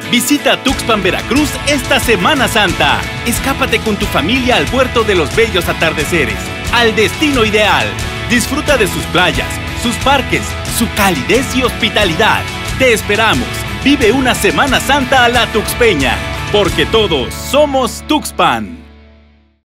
Visita Tuxpan, Veracruz esta Semana Santa. Escápate con tu familia al puerto de los bellos atardeceres, al destino ideal. Disfruta de sus playas, sus parques, su calidez y hospitalidad. Te esperamos. Vive una Semana Santa a la tuxpeña, porque todos somos Tuxpan.